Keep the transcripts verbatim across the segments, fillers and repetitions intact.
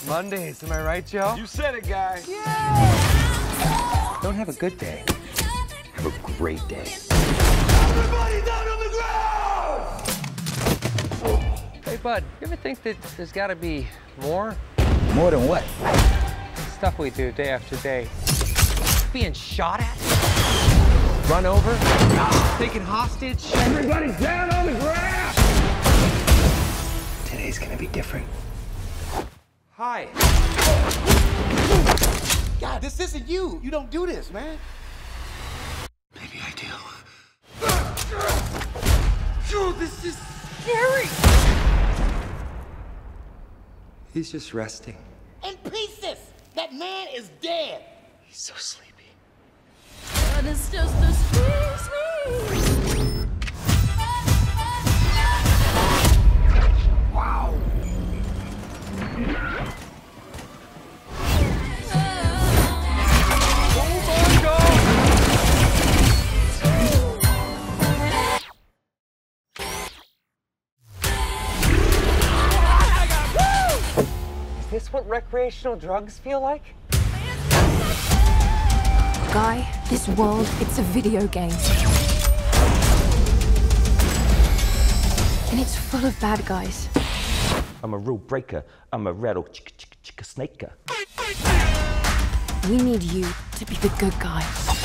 Mondays, am I right, Joe? You said it, guy. Yeah! Don't have a good day. Have a great day. Everybody down on the ground! Hey, bud, you ever think that there's got to be more? More than what? Stuff we do day after day. Being shot at? Run over? Taken hostage? Everybody down on the ground! Today's gonna be different. Hi. God, this isn't you. You don't do this, man. Maybe I do. Dude, this is scary. He's just resting. In pieces. That man is dead. He's so sleepy. And it's just a squeeze me. Wow. Is this what recreational drugs feel like? Guy, this world, it's a video game. And it's full of bad guys. I'm a rule breaker. I'm a rattle chicka chicka chicka snaker. We need you to be the good guy.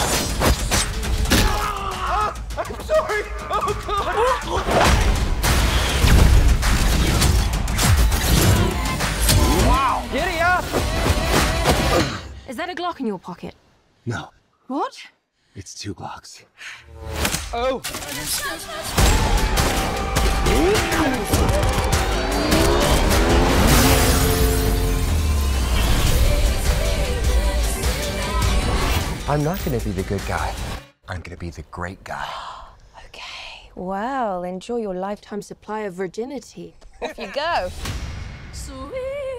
Ah, I'm sorry! Oh, God! Wow! Giddy up! Is that a Glock in your pocket? No, What? it's two Glocks. Oh! I'm not gonna be the good guy. I'm gonna be the great guy. Okay, well, enjoy your lifetime supply of virginity. Off you go. Sweet.